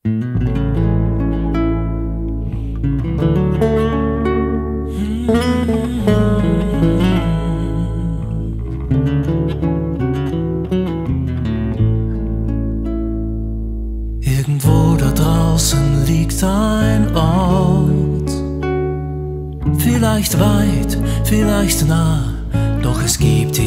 Irgendwo da draußen liegt ein Ort, vielleicht weit, vielleicht nah, doch es gibt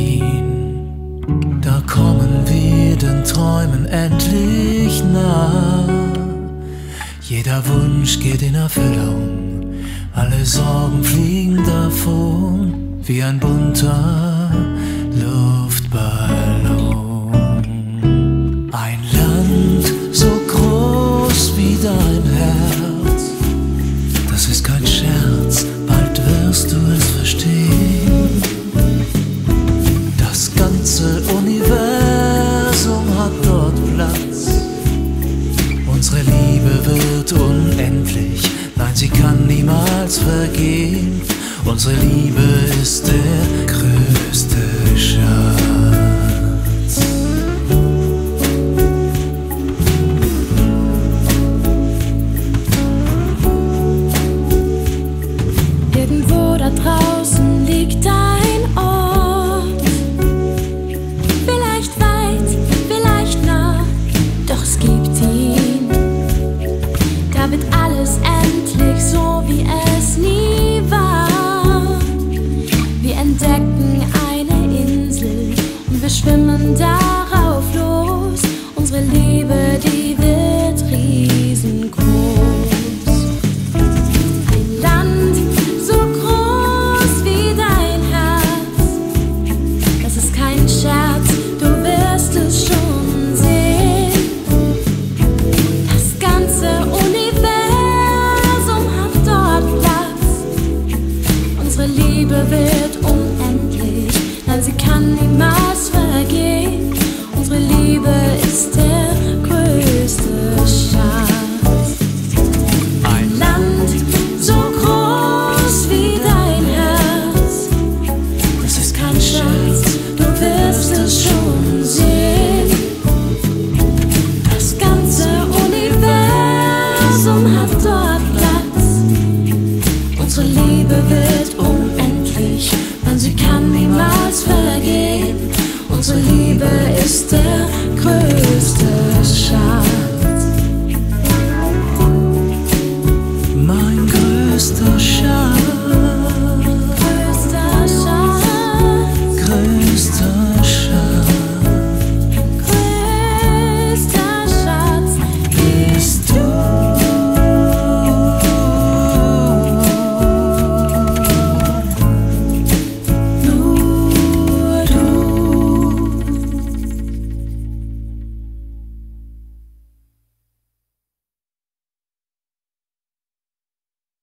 ihn. Da kommen wir den Träumen endlich nah. Jeder Wunsch geht in Erfüllung, alle Sorgen fliegen davon, wie ein bunter Luftballon. Ein Land so groß wie dein Herz, das ist kein Scherz, bald wirst du es verstehen. Das ganze Universum hat dort Platz. Unsere Liebe wird unendlich, nein, sie kann niemals vergehen. Unsere Liebe ist der größte